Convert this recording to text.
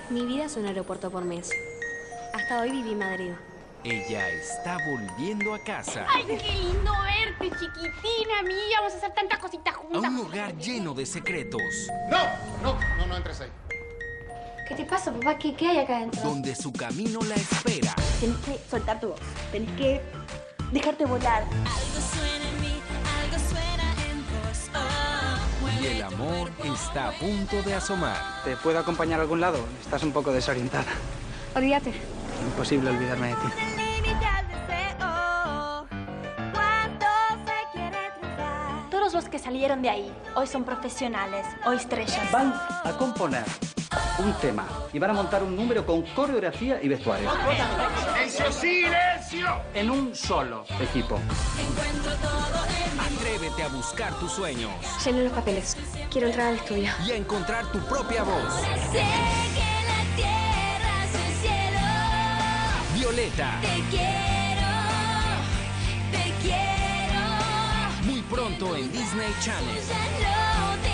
Mi vida es un aeropuerto por mes. Hasta hoy viví en Madrid. Ella está volviendo a casa. ¡Ay, qué lindo verte, chiquitina mía! Vamos a hacer tantas cositas A juntas. un hogar lleno de secretos. No entres ahí. ¿Qué te pasa, papá? ¿Qué hay acá adentro? Donde su camino la espera. Tenés que soltar tu voz. Tenés que dejarte volar. Algo suena en mí, algo suena en vos. Oh, Y el amor está a punto de asomar. ¿Te puedo acompañar a algún lado? Estás un poco desorientada. Olvídate. Imposible olvidarme de ti. el límite al deseo. Cuando se quiere triunfar. Todos los que salieron de ahí hoy son profesionales o estrellas. Van a componer un tema y van a montar un número con coreografía y vestuario. ¡Silencio, silencio! En un solo equipo. Encuentro todo en mí. Atrévete a buscar tus sueños Llené los papeles. Quiero entrar al estudio. y a encontrar tu propia voz. Sé que la tierra es el cielo. Violeta, Te quiero, te quiero. muy pronto en Disney Channel. Ya no